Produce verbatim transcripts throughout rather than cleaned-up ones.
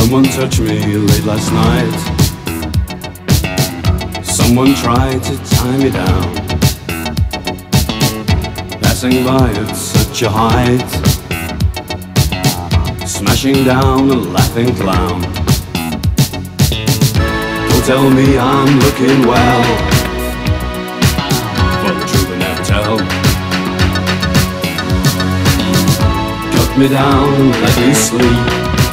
Someone touched me late last night. Someone tried to tie me down, passing by at such a height, smashing down a laughing clown. Don't tell me I'm looking well, for the truth I never tell. Cut me down and let me sleep.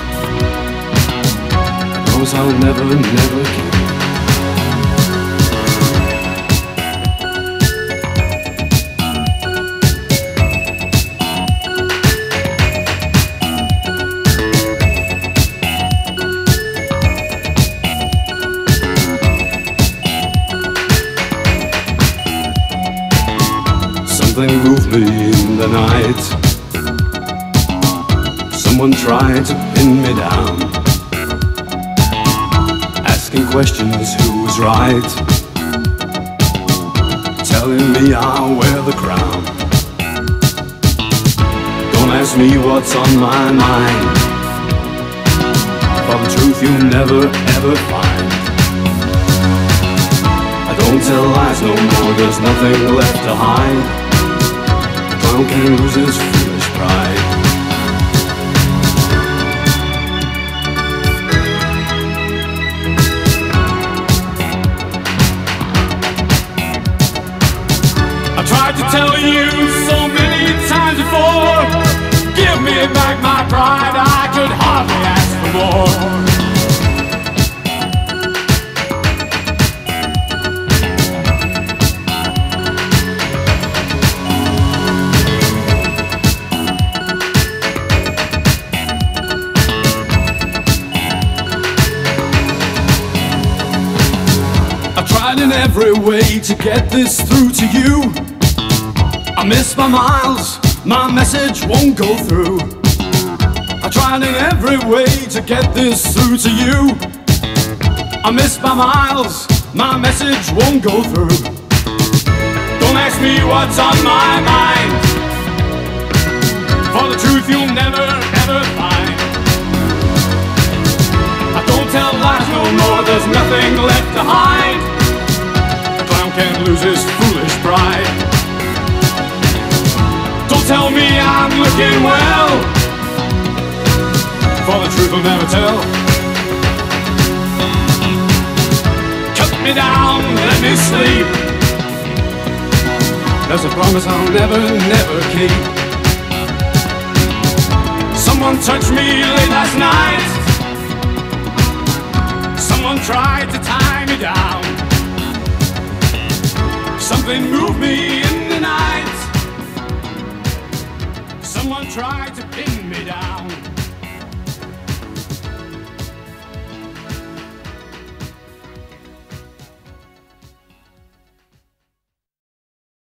Promise I'll never, never keep. Something moved me in the night. Someone tried to pin me down, asking questions who was right, telling me I'll wear the crown. Don't ask me what's on my mind, for the truth you'll never ever find. I don't tell lies no more, there's nothing left to hide. Clown can lose his foolish pride. I tried to tell you so many times before, give me back my pride, I could hardly ask for more. Tried in every way to get this through to you. I miss my miles, my message won't go through. I tried in every way to get this through to you. I miss my miles, my message won't go through. Don't ask me what's on my mind, for the truth you'll never ever find. I don't tell lies no more, there's nothing left to hide. Can't lose his foolish pride. Don't tell me I'm looking well, for the truth will never tell. Cut me down, let me sleep. That's a promise I'll never, never keep. Someone touched me late last night. Someone tried to tie me down. Something moved me in the night. Someone tried to pin me down.